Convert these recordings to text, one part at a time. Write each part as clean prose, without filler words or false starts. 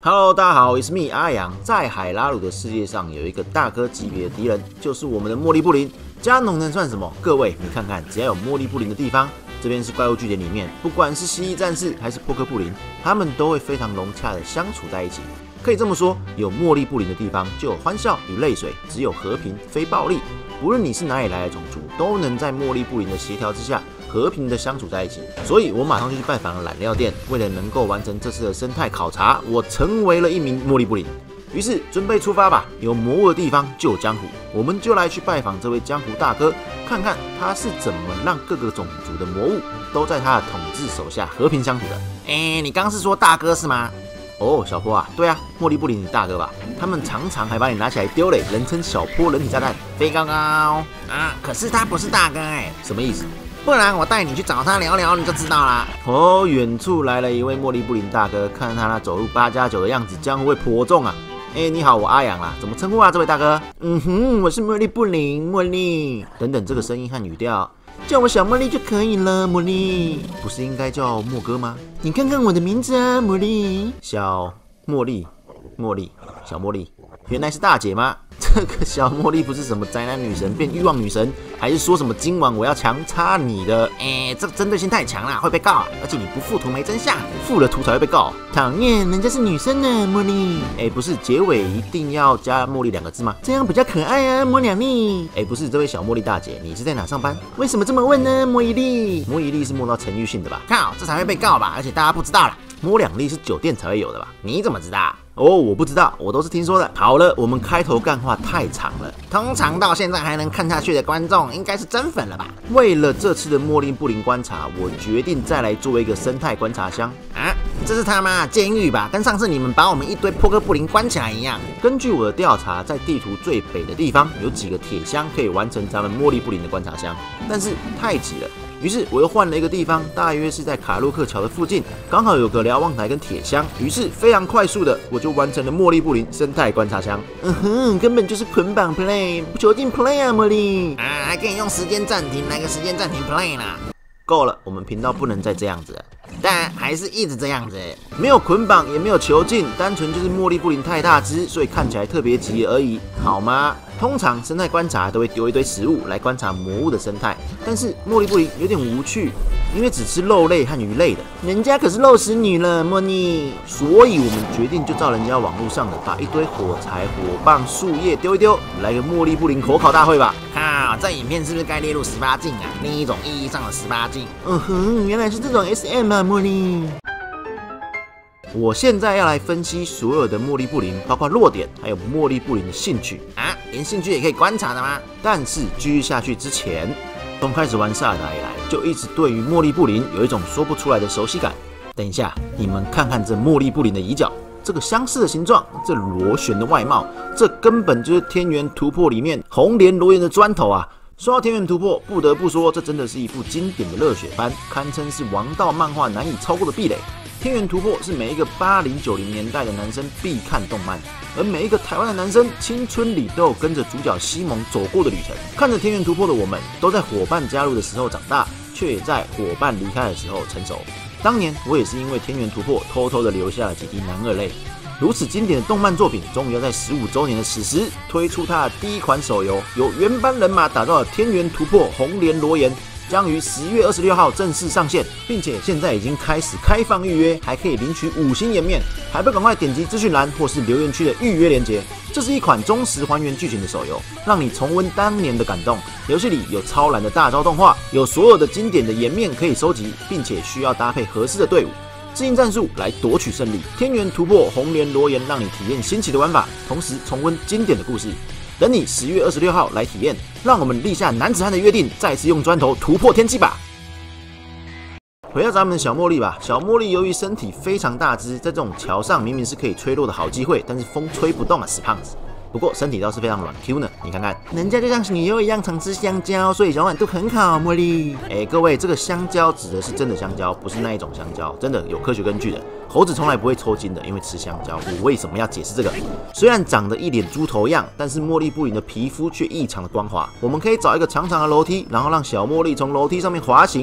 Hello， 大家好，It's me 阿阳。在海拉鲁的世界上，有一个大哥级别的敌人，就是我们的茉莉布林。加农能算什么？各位，你看看，只要有茉莉布林的地方，这边是怪物据点里面，不管是蜥蜴战士还是波克布林，他们都会非常融洽的相处在一起。可以这么说，有茉莉布林的地方，就有欢笑与泪水，只有和平非暴力。不论你是哪里来的种族，都能在茉莉布林的协调之下，和平的相处在一起。所以我马上就去拜访了染料店，为了能够完成这次的生态考察，我成为了一名茉莉布林。于是准备出发吧，有魔物的地方就有江湖，我们就来去拜访这位江湖大哥，看看他是怎么让各个种族的魔物都在他的统治手下和平相处的。 你刚是说大哥是吗？ 哦，小坡啊，对啊，茉莉布林你大哥吧？他们常常还把你拿起来丢嘞，人称小坡人体炸弹， 飞高高啊！可是他不是大哥什么意思？ 不然我带你去找他聊聊，你就知道啦。 哦，远处来了一位茉莉布林大哥，看他那走路8+9的样子，江湖味颇重啊。你好，我阿阳啦，怎么称呼啊？这位大哥？ 我是茉莉布林，茉莉。 等等，这个声音和语调， 叫我小茉莉就可以了，茉莉。 不是应该叫莫哥吗？ 你看看我的名字啊，茉莉。 小茉莉，茉莉，小茉莉，原来是大姐吗？这个小茉莉不是什么宅男女神变欲望女神，还是说什么今晚我要强插你的？ 这个针对性太强了，会被告啊！而且你不附图没真相， 附了图才会被告。 讨厌，人家是女生呢，茉莉。 不是结尾一定要加茉莉2个字吗？ 这样比较可爱啊，茉两莉。 不是，这位小茉莉大姐，你是在哪上班？ 为什么这么问呢？茉一莉， 茉一莉是摸到陈奕迅的吧？ 靠，这才会被告吧？而且大家不知道啦， 摸2粒是酒店才会有的吧？ 你怎么知道？ 我不知道，我都是听说的。好了，我们开头干话太长了， 通常到现在还能看下去的观众，应该是真粉了吧？ 为了这次的茉莉布林观察，我决定再来做一个生态观察箱啊！这是他妈监狱吧？跟上次你们把我们一堆波克布林关起来一样。 根据我的调查，在地图最北的地方有几个铁箱可以完成咱们茉莉布林的观察箱，但是太挤了。于是我又换了一个地方，大约是在卡洛克桥的附近，刚好有个瞭望台跟铁箱，于是非常快速的我就完成了茉莉布林生态观察箱。 根本就是捆绑 play， 不求进 play 啊，茉莉啊，还可以用时间暂停来个时间暂停 play 啦。 够了，我们频道不能再这样子了。 但还是一直这样子， 没有捆绑也没有囚禁，单纯就是茉莉布林太大只，所以看起来特别急而已，好吗？通常生态观察都会丢一堆食物来观察魔物的生态，但是茉莉布林有点无趣，因为只吃肉类和鱼类的， 人家可是肉食女了，茉莉。 所以我们决定就照人家网络上的，把一堆火柴、火棒、树叶丢一丢，来个茉莉布林口考大会吧。 这影片是不是该列入18禁啊？另一种意义上的18禁。 原来是这种 SM 啊，茉莉。我现在要来分析所有的茉莉布林，包括弱点，还有茉莉布林的兴趣啊，连兴趣也可以观察的吗？ 但是继续下去之前，从开始玩萨尔达以来，就一直对于茉莉布林有一种说不出来的熟悉感。等一下，你们看看这茉莉布林的椅脚，这个相似的形状，这螺旋的外貌，这根本就是天元突破里面红莲罗岩的砖头啊！说到天元突破，不得不说，这真的是一部经典的热血番，堪称是王道漫画难以超过的壁垒。天元突破是每一个80、90年代的男生必看动漫，而每一个台湾的男生青春里都有跟着主角西蒙走过的旅程。看着天元突破的我们，都在伙伴加入的时候长大，却也在伙伴离开的时候成熟。当年我也是因为天元突破，偷偷的流下了几滴男二泪。如此经典的动漫作品，终于要在15周年的此时推出它的第一款手游，由原班人马打造的《天元突破红莲罗岩》，将于10月26号正式上线，并且现在已经开始开放预约，还可以领取5星颜面，还不赶快点击资讯栏或是留言区的预约链接。这是一款忠实还原剧情的手游，让你重温当年的感动。游戏里有超燃的大招动画，有所有的经典的颜面可以收集，并且需要搭配合适的队伍。适应战术来夺取胜利。天元突破红莲罗岩，让你体验新奇的玩法，同时重温经典的故事。等你10月26号来体验，让我们立下男子汉的约定，再次用砖头突破天际吧！回到咱们的小茉莉吧。小茉莉由于身体非常大只，在这种桥上明明是可以吹落的好机会，但是风吹不动啊，死胖子。不过身体倒是非常软 Q 呢，你看看， 人家就像女优一样常吃香蕉，所以小软度很好，茉莉。 各位，这个香蕉指的是真的香蕉，不是那一种香蕉，真的有科学根据的。猴子从来不会抽筋的，因为吃香蕉。我为什么要解释这个？虽然长得一脸猪头样，但是茉莉布林的皮肤却异常的光滑。我们可以找一个长长的楼梯，然后让小茉莉从楼梯上面滑行。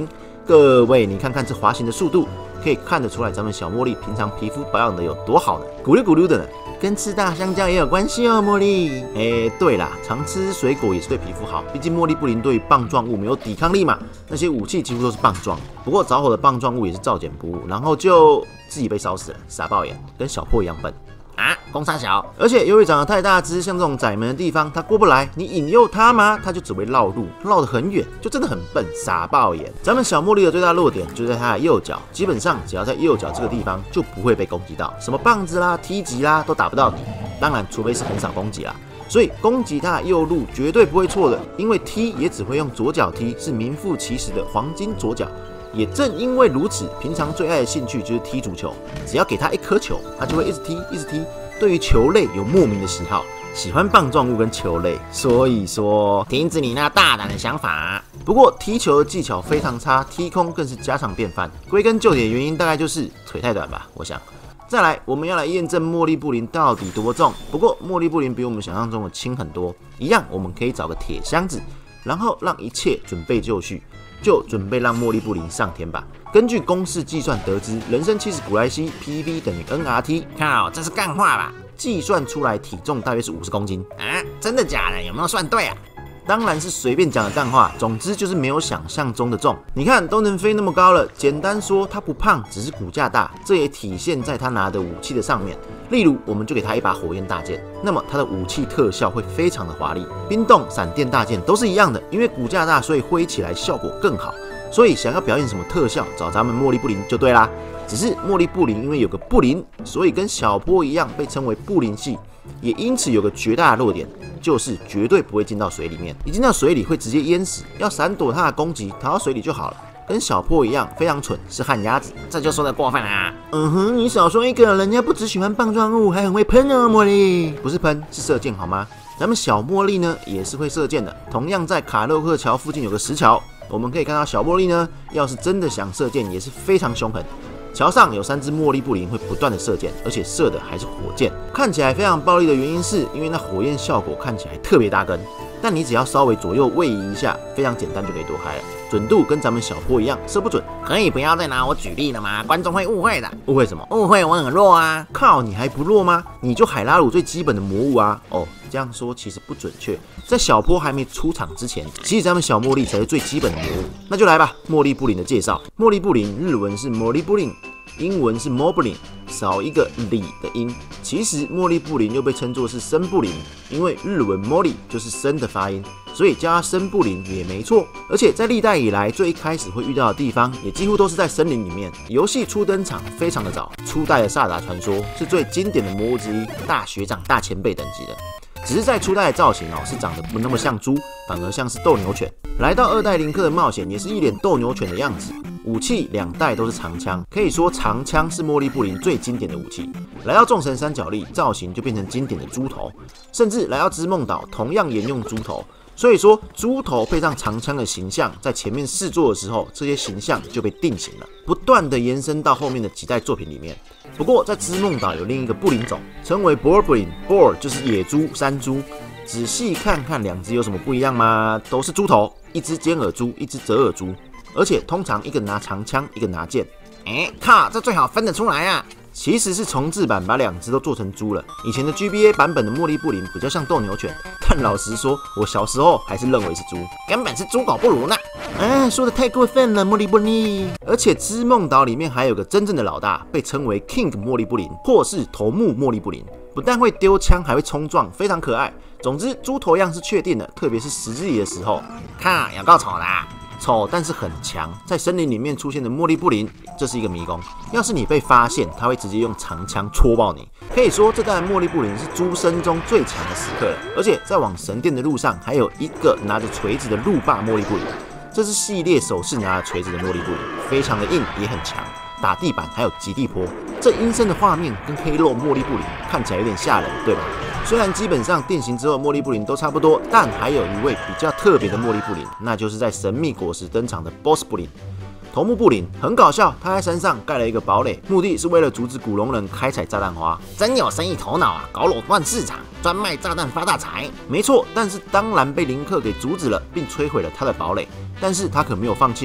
各位，你看看这滑行的速度，可以看得出来咱们小茉莉平常皮肤保养的有多好呢，咕噜咕噜的呢。 跟吃大香蕉也有关系哦，茉莉。 对啦，常吃水果也是对皮肤好，毕竟茉莉布林对于棒状物没有抵抗力嘛，那些武器几乎都是棒状。不过着火的棒状物也是照捡不误，然后就自己被烧死了，傻爆眼，跟小破一样笨。 公三小， 而且由于长得太大只，像这种窄门的地方，它过不来，你引诱它吗？它就只会绕路，绕得很远，就真的很笨，傻爆眼。咱们小茉莉的最大弱点就在它的右脚，基本上只要在右脚这个地方就不会被攻击到，什么棒子啦、踢击啦都打不到你。当然，除非是很少攻击啦。所以攻击它的右路绝对不会错的，因为踢也只会用左脚踢，是名副其实的黄金左脚。也正因为如此，平常最爱的兴趣就是踢足球，只要给他一颗球，他就会一直踢，一直踢。对于球类有莫名的喜好，喜欢棒状物跟球类，所以说停止你那大胆的想法。 不过踢球的技巧非常差，踢空更是家常便饭。归根究底的原因大概就是腿太短吧，我想。再来，我们要来验证茉莉布林到底多重。不过茉莉布林比我们想象中的轻很多，一样我们可以找个铁箱子，然后让一切准备就绪。就准备让茉莉布林上天吧。根据公式计算得知，人参70古来稀 PV 等于 nRT。 靠，这是干话吧？ 计算出来体重大约是50公斤。 真的假的？有没有算对啊？ 当然是随便讲的干话，总之就是没有想象中的重。你看都能飞那么高了，简单说它不胖，只是骨架大，这也体现在它拿的武器的上面。例如，我们就给它一把火焰大剑，那么它的武器特效会非常的华丽。冰冻、闪电大剑都是一样的，因为骨架大，所以挥起来效果更好。所以想要表演什么特效，找咱们茉莉布林就对啦。只是茉莉布林因为有个布林，所以跟小波一样被称为布林系，也因此有个绝大的弱点，就是绝对不会进到水里面，一进到水里会直接淹死。要闪躲它的攻击，逃到水里就好了。跟小波一样，非常蠢，是旱鸭子， 这就说得过分啦。 你少说一个，人家不只喜欢棒状物，还很会喷哦，茉莉。不是喷，是射箭好吗？咱们小茉莉呢，也是会射箭的。同样在卡洛克桥附近有个石桥，我们可以看到小茉莉呢，要是真的想射箭，也是非常凶狠。桥上有3只茉莉布林会不断的射箭，而且射的还是火箭，看起来非常暴力的原因是因为那火焰效果看起来特别大根，但你只要稍微左右位移一下，非常简单就可以躲开了。准度跟咱们小波一样，射不准。 可以不要再拿我举例了吗？观众会误会的。 误会什么？ 误会我很弱啊！ 靠，你还不弱吗？你就海拉鲁最基本的魔物啊！这样说其实不准确。在小波还没出场之前，其实咱们小茉莉才是最基本的魔物。那就来吧，茉莉布林的介绍。茉莉布林日文是茉莉布林，英文是 Moblin， 少一个里的音。其实茉莉布林又被称作是生布林，因为日文 Molly 就是生的发音，所以叫它生布林也没错。而且在历代以来，最一开始会遇到的地方，也几乎都是在森林里面。游戏初登场非常的早，初代的萨达传说是最经典的魔物之一，大学长、大前辈等级的。只是在初代的造型是长得不那么像猪，反而像是斗牛犬。来到2代林克的冒险也是一脸斗牛犬的样子。武器2代都是长枪，可以说长枪是茉莉布林最经典的武器。来到众神三角力，造型就变成经典的猪头，甚至来到织梦岛同样沿用猪头。所以说，猪头配上长枪的形象，在前面试作的时候，这些形象就被定型了，不断的延伸到后面的几代作品里面。不过，在织梦岛有另一个布林种，称为 Boar Bulin，Boar 就是野猪、山猪。仔细看看2只有什么不一样吗？都是猪头，一只尖耳猪，一只折耳猪，而且通常一个拿长枪，一个拿剑。 靠，这最好分得出来啊！ 其实是重制版把2只都做成猪了。以前的 GBA 版本的茉莉布林比较像斗牛犬，但老实说，我小时候还是认为是猪， 根本是猪狗不如呢。 说的太过分了，茉莉布林。而且织梦岛里面还有个真正的老大，被称为 King 茉莉布林，或是头目茉莉布林。不但会丢枪，还会冲撞，非常可爱。总之，猪头样是确定的，特别是10字里的时候， 靠，有够丑的丑但是很强。在森林里面出现的茉莉布林，这是一个迷宫。要是你被发现，他会直接用长枪戳爆你。可以说，这代茉莉布林是猪生中最强的时刻了。而且在往神殿的路上，还有一个拿着锤子的路霸茉莉布林，这是系列首次拿着锤子的茉莉布林，非常的硬，也很强。打地板还有极地坡，这阴森的画面跟黑肉茉莉布林看起来有点吓人，对吧？虽然基本上定型之后茉莉布林都差不多，但还有一位比较特别的茉莉布林，那就是在神秘果实登场的 Boss 布林。头目布林很搞笑，他在山上盖了一个堡垒，目的是为了阻止古龙人开采炸弹花。 真有生意头脑啊，搞垄断市场，专卖炸弹发大财。 没错，但是当然被林克给阻止了，并摧毁了他的堡垒。但是他可没有放弃哦。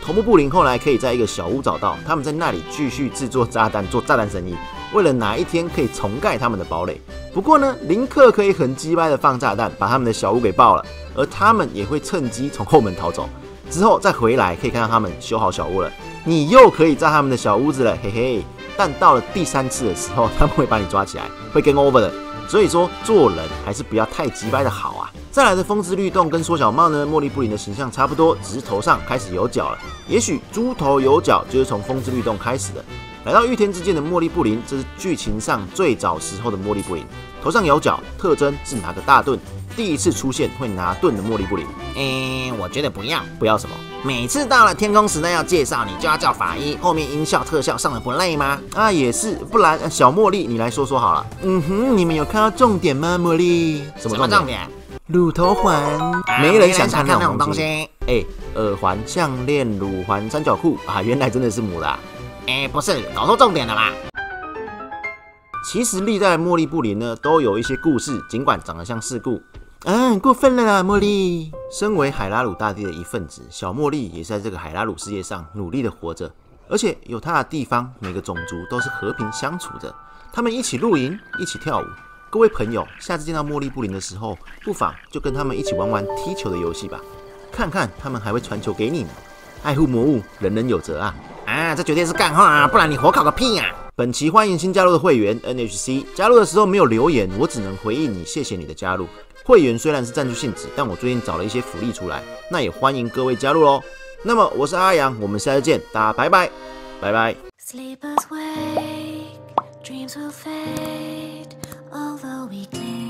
头目布林后来可以在一个小屋找到，他们在那里继续制作炸弹，做炸弹生意，为了哪一天可以重盖他们的堡垒。不过呢，林克可以很鸡掰的放炸弹，把他们的小屋给爆了，而他们也会趁机从后门逃走，之后再回来可以看到他们修好小屋了，你又可以炸他们的小屋子了，嘿嘿。但到了第3次的时候，他们会把你抓起来，会 game over 的。所以说做人还是不要太鸡掰的好啊。再来的风之律动跟缩小帽呢，茉莉布林的形象差不多，只是头上开始有角了。也许猪头有角就是从风之律动开始的。来到御天之剑的茉莉布林，这是剧情上最早时候的茉莉布林，头上有角，特征是拿个大盾。第一次出现会拿盾的茉莉布林， 我觉得不要， 不要什么？ 每次到了天空时代要介绍，你就要叫法医，后面音效特效上的不累吗？ 啊，也是，不然小茉莉你来说说好了。 你们有看到重点吗？茉莉， 什么重点？ 乳头环，没人想看那种东西。耳环、项链、乳环、三角裤啊，原来真的是母的啊。 不是，搞错重点了啦。 其实历代的茉莉布林呢，都有一些故事，尽管长得像事故。 过分了啦，茉莉。 身为海拉鲁大地的一份子，小茉莉也是在这个海拉鲁世界上努力的活着，而且有她的地方，每个种族都是和平相处的。他们一起露营，一起跳舞。各位朋友，下次见到茉莉布林的时候，不妨就跟他们一起玩玩踢球的游戏吧，看看他们还会传球给你呢。爱护魔物，人人有责啊！ 这绝对是干话啊，不然你火烤个屁啊！ 本期欢迎新加入的会员 NHC， 加入的时候没有留言，我只能回应你，谢谢你的加入。会员虽然是赞助性质，但我最近找了一些福利出来，那也欢迎各位加入咯。那么我是阿阳，我们下次见，大家拜拜，拜拜。Sleepers wake, dreams will fade, although we cling.